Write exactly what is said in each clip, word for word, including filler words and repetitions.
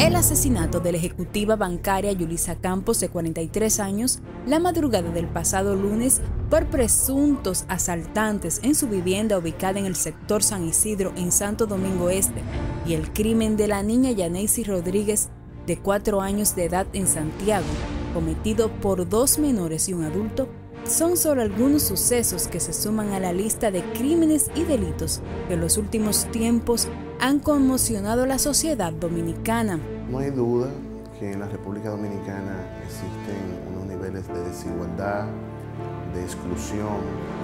El asesinato de la ejecutiva bancaria Yulisa Campos, de cuarenta y tres años, la madrugada del pasado lunes por presuntos asaltantes en su vivienda ubicada en el sector San Isidro en Santo Domingo Este, y el crimen de la niña Yaneisy Rodríguez, de cuatro años de edad en Santiago, cometido por dos menores y un adulto, son solo algunos sucesos que se suman a la lista de crímenes y delitos que en los últimos tiempos han conmocionado a la sociedad dominicana. No hay duda que en la República Dominicana existen unos niveles de desigualdad, de exclusión,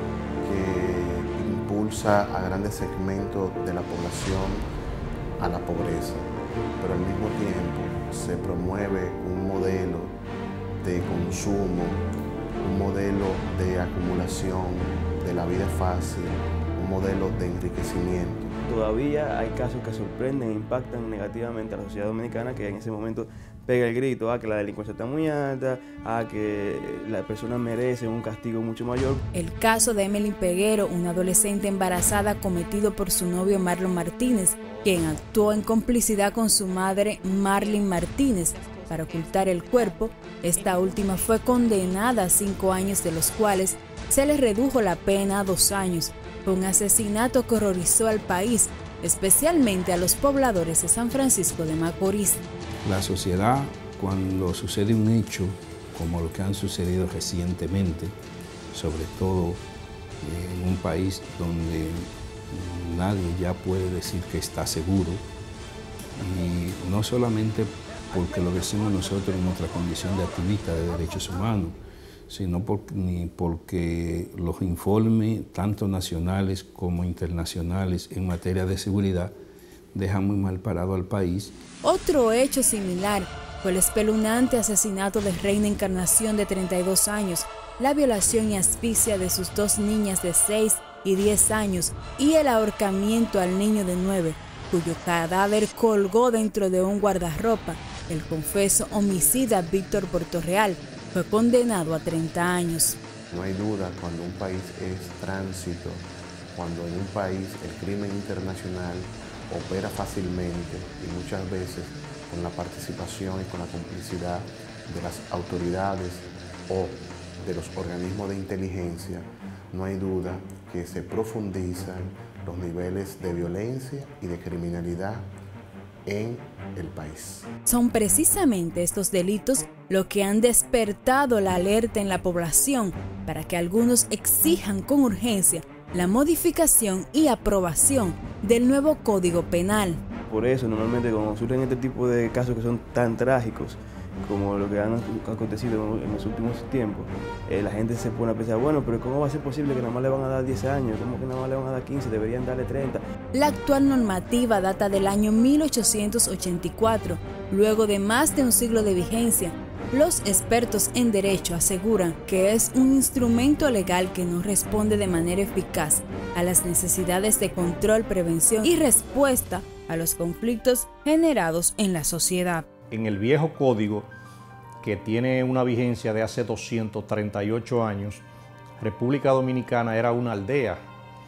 que impulsa a grandes segmentos de la población a la pobreza, pero al mismo tiempo se promueve un modelo de consumo, un modelo de acumulación de la vida fácil, un modelo de enriquecimiento. Todavía hay casos que sorprenden e impactan negativamente a la sociedad dominicana, que en ese momento pega el grito, ah, que la delincuencia está muy alta, ah, que la persona merece un castigo mucho mayor. El caso de Emelyn Peguero, una adolescente embarazada cometido por su novio Marlon Martínez, quien actuó en complicidad con su madre Marlyn Martínez para ocultar el cuerpo. Esta última fue condenada a cinco años, de los cuales se le redujo la pena a dos años. Fue un asesinato que horrorizó al país, especialmente a los pobladores de San Francisco de Macorís. La sociedad, cuando sucede un hecho como lo que han sucedido recientemente, sobre todo en un país donde nadie ya puede decir que está seguro, y no solamente porque lo decimos nosotros en nuestra condición de activistas de derechos humanos, sino por, ni porque los informes, tanto nacionales como internacionales, en materia de seguridad, dejan muy mal parado al país. Otro hecho similar fue el espeluznante asesinato de Reina Encarnación, de treinta y dos años, la violación y asfixia de sus dos niñas de seis y diez años y el ahorcamiento al niño de nueve, cuyo cadáver colgó dentro de un guardarropa. El confeso homicida Víctor Portorreal fue condenado a treinta años. No hay duda, cuando un país es tránsito, cuando en un país el crimen internacional opera fácilmente y muchas veces con la participación y con la complicidad de las autoridades o de los organismos de inteligencia, no hay duda que se profundizan los niveles de violencia y de criminalidad en el país. Son precisamente estos delitos lo que han despertado la alerta en la población para que algunos exijan con urgencia la modificación y aprobación del nuevo Código Penal. Por eso, normalmente cuando surgen este tipo de casos que son tan trágicos como lo que han acontecido en los últimos tiempos, eh, la gente se pone a pensar, bueno, pero ¿cómo va a ser posible que nada más le van a dar diez años? ¿Cómo que nada más le van a dar quince? Deberían darle treinta. La actual normativa data del año mil ochocientos ochenta y cuatro, luego de más de un siglo de vigencia. Los expertos en derecho aseguran que es un instrumento legal que no responde de manera eficaz a las necesidades de control, prevención y respuesta a los conflictos generados en la sociedad. En el viejo código, que tiene una vigencia de hace doscientos treinta y ocho años, República Dominicana era una aldea,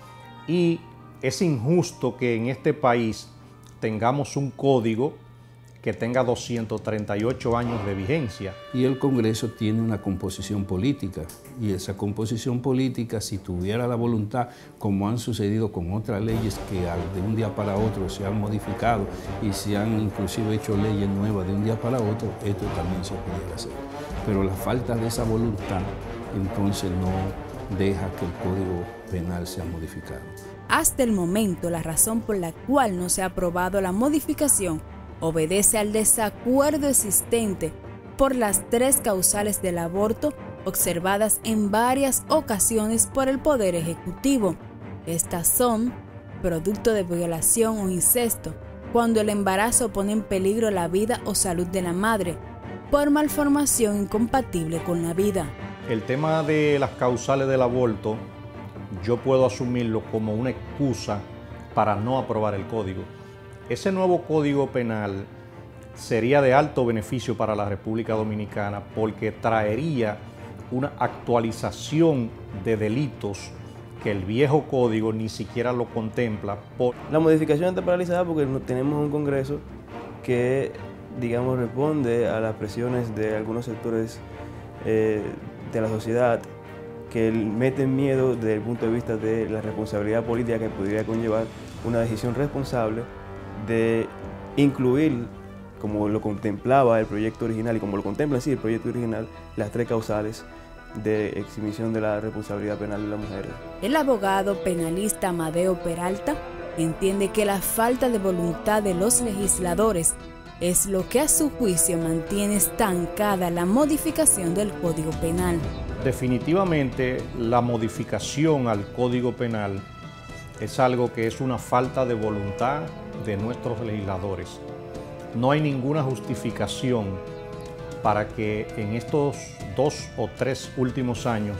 y es injusto que en este país tengamos un código que tenga doscientos treinta y ocho años de vigencia. Y el Congreso tiene una composición política, y esa composición política, si tuviera la voluntad, como han sucedido con otras leyes que de un día para otro se han modificado y se han inclusive hecho leyes nuevas de un día para otro, esto también se pudiera hacer. Pero la falta de esa voluntad entonces no deja que el Código Penal sea modificado. Hasta el momento, la razón por la cual no se ha aprobado la modificación obedece al desacuerdo existente por las tres causales del aborto observadas en varias ocasiones por el Poder Ejecutivo. Estas son producto de violación o incesto, cuando el embarazo pone en peligro la vida o salud de la madre, por malformación incompatible con la vida. El tema de las causales del aborto, yo puedo asumirlo como una excusa para no aprobar el código. Ese nuevo Código Penal sería de alto beneficio para la República Dominicana porque traería una actualización de delitos que el viejo código ni siquiera lo contempla. Por... La modificación está paralizada porque no tenemos un Congreso que digamos, responde a las presiones de algunos sectores eh, de la sociedad que meten miedo desde el punto de vista de la responsabilidad política que podría conllevar una decisión responsable de incluir, como lo contemplaba el proyecto original y como lo contempla así el proyecto original, las tres causales de exhibición de la responsabilidad penal de las mujeres. El abogado penalista Amadeo Peralta entiende que la falta de voluntad de los legisladores es lo que a su juicio mantiene estancada la modificación del Código Penal. Definitivamente la modificación al Código Penal es algo que es una falta de voluntad de nuestros legisladores. No hay ninguna justificación para que en estos dos o tres últimos años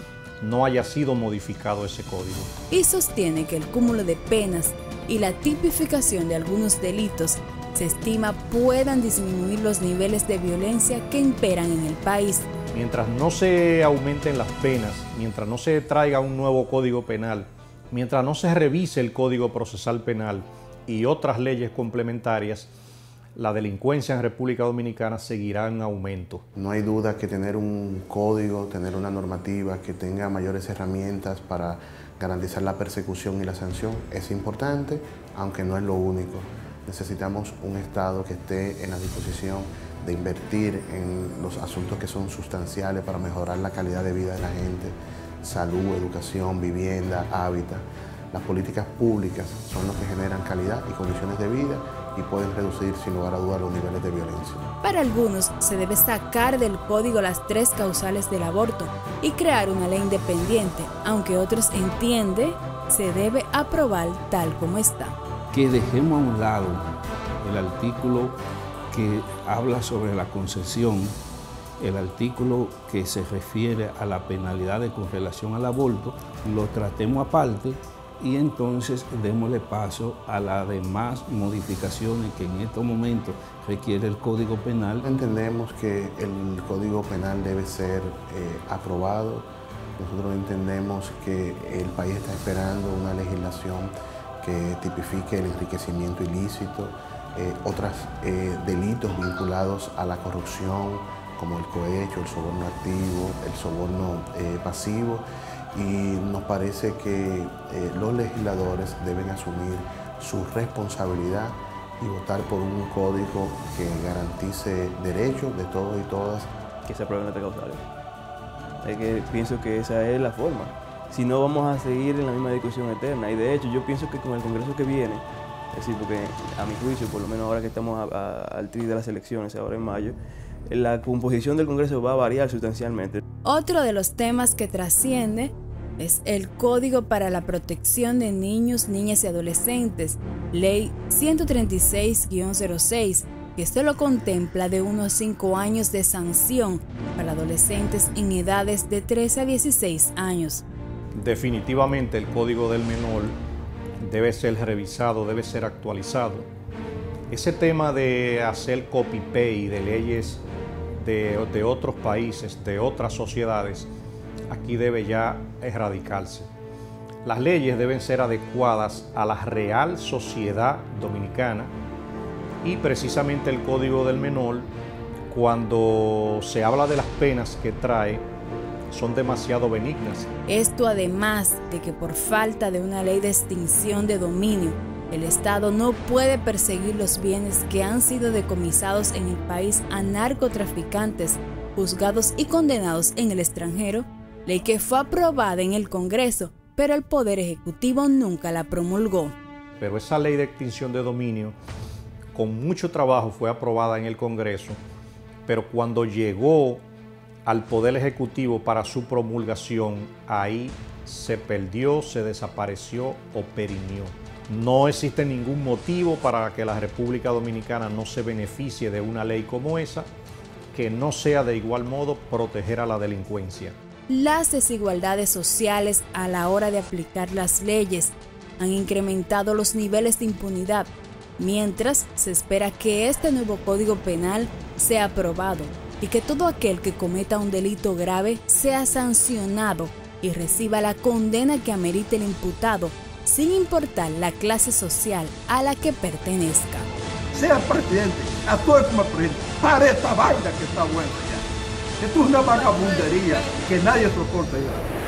no haya sido modificado ese código. Y sostiene que el cúmulo de penas y la tipificación de algunos delitos se estima puedan disminuir los niveles de violencia que imperan en el país. Mientras no se aumenten las penas, mientras no se traiga un nuevo Código Penal, mientras no se revise el Código Procesal Penal y otras leyes complementarias, la delincuencia en República Dominicana seguirá en aumento. No hay duda que tener un código, tener una normativa que tenga mayores herramientas para garantizar la persecución y la sanción es importante, aunque no es lo único. Necesitamos un Estado que esté en la disposición de invertir en los asuntos que son sustanciales para mejorar la calidad de vida de la gente, salud, educación, vivienda, hábitat. Las políticas públicas son las que generan calidad y condiciones de vida y pueden reducir sin lugar a dudas los niveles de violencia. Para algunos se debe sacar del código las tres causales del aborto y crear una ley independiente, aunque otros entienden se debe aprobar tal como está. Que dejemos a un lado el artículo que habla sobre la concesión, el artículo que se refiere a la penalidad con relación al aborto, lo tratemos aparte y entonces démosle paso a las demás modificaciones que en estos momentos requiere el Código Penal. Entendemos que el Código Penal debe ser eh, aprobado. Nosotros entendemos que el país está esperando una legislación que tipifique el enriquecimiento ilícito, eh, otros eh, delitos vinculados a la corrupción, como el cohecho, el soborno activo, el soborno eh, pasivo, y nos parece que eh, los legisladores deben asumir su responsabilidad y votar por un código que garantice derechos de todos y todas. Que se aprueben las tres causales. Es que pienso que esa es la forma. Si no, vamos a seguir en la misma discusión eterna. Y de hecho, yo pienso que con el Congreso que viene, es decir, porque a mi juicio, por lo menos ahora que estamos a, a, al tri de las elecciones, ahora en mayo, la composición del Congreso va a variar sustancialmente. Otro de los temas que trasciende es el Código para la Protección de Niños, Niñas y Adolescentes, Ley ciento treinta y seis guion cero seis, que solo contempla de uno a cinco años de sanción para adolescentes en edades de trece a dieciséis años. Definitivamente el Código del Menor debe ser revisado, debe ser actualizado. Ese tema de hacer copy-paste de leyes de, de otros países, de otras sociedades, aquí debe ya erradicarse. Las leyes deben ser adecuadas a la real sociedad dominicana y precisamente el Código del Menor, cuando se habla de las penas que trae, son demasiado benignas. Esto además de que por falta de una ley de extinción de dominio, el Estado no puede perseguir los bienes que han sido decomisados en el país a narcotraficantes, juzgados y condenados en el extranjero, ley que fue aprobada en el Congreso, pero el Poder Ejecutivo nunca la promulgó. Pero esa ley de extinción de dominio, con mucho trabajo fue aprobada en el Congreso, pero cuando llegó al Poder Ejecutivo para su promulgación, ahí se perdió, se desapareció o perimió. No existe ningún motivo para que la República Dominicana no se beneficie de una ley como esa, que no sea de igual modo proteger a la delincuencia. Las desigualdades sociales a la hora de aplicar las leyes han incrementado los niveles de impunidad, mientras se espera que este nuevo Código Penal sea aprobado y que todo aquel que cometa un delito grave sea sancionado y reciba la condena que amerite el imputado, sin importar la clase social a la que pertenezca. sea presidente, actúe como presidente, para esta vaina que está buena ya. Esto es una vagabundería que nadie soporta ya.